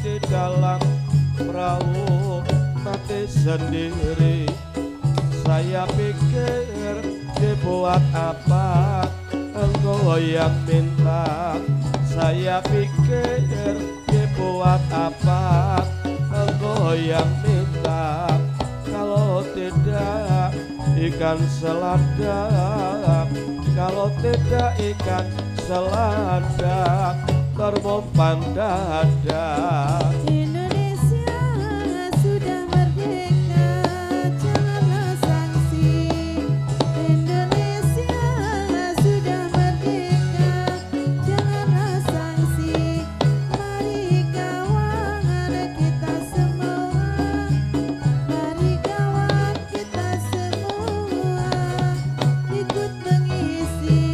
di dalam perahu mati sendiri. Saya pikir dibuat apa engkau yang minta. Saya pikir dibuat apa engkau yang minta. Kalau tidak ikan selada, kalau tidak ikan selada termumpan dada. Indonesia sudah merdeka, janganlah sanksi. Indonesia sudah merdeka, janganlah sanksi. Mari kawan kita semua, mari kawan kita semua ikut mengisi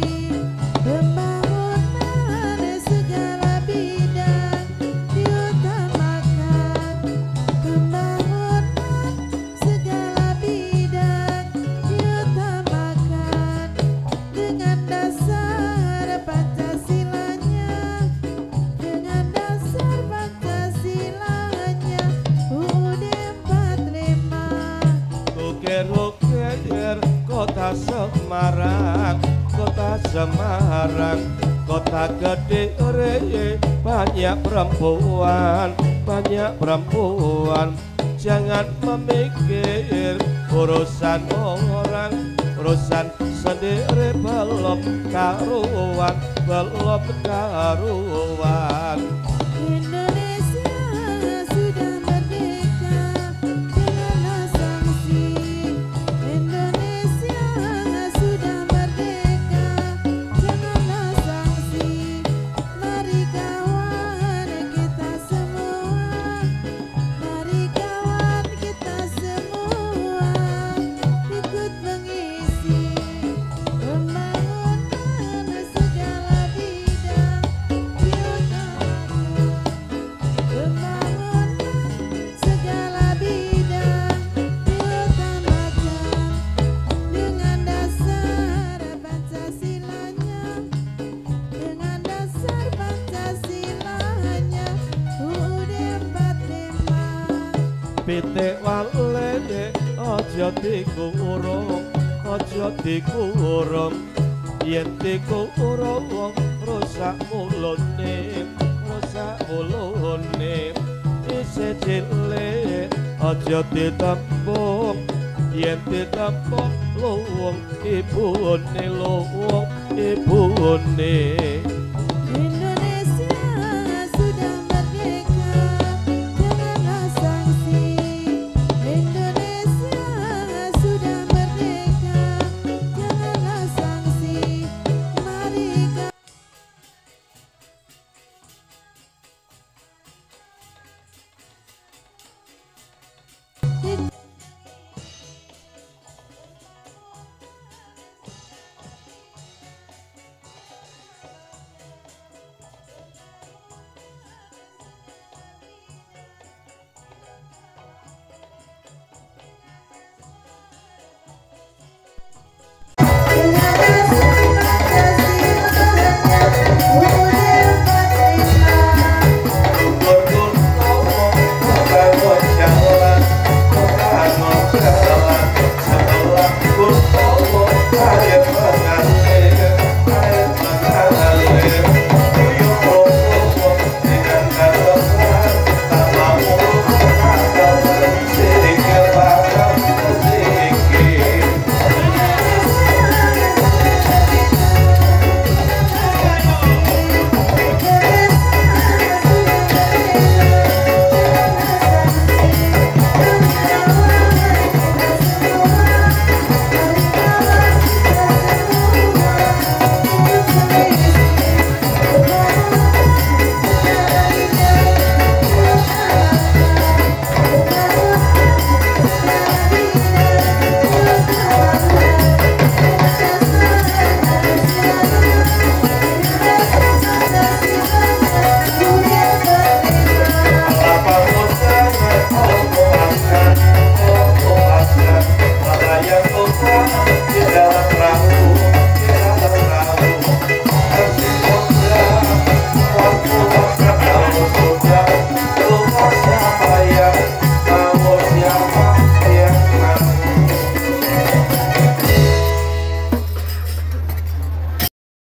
pembangunan segala bidang diutamakan. Pembangunan segala bidang diutamakan dengan dasar Pancasilanya, dengan dasar Pancasilanya. UUD 45. Ukir-ukir kota Semarang, kota Semarang, kota gede reye, banyak perempuan, banyak perempuan. Jangan memikir urusan orang, urusan sendiri belum karuan, belum karuan. Indonesia sudah merdeka, janganlah sanksi. Indonesia sudah merdeka, janganlah sanksi. Mari kawan kita semua, mari kawan kita semua ikut mengisi pembangunan segala bidang diutamakan. Pembangunan segala bidang diutamakan dengan dasar Pancasilanya, dengan dasar Pancasilanya. UUD 45. Pitik walene aja dikurung, aja dikurung. Yen dikurung rusak mulune, rusak mulune. Isih cilik aja ditembung, yen ditembung luwung ibune, luwung ibune.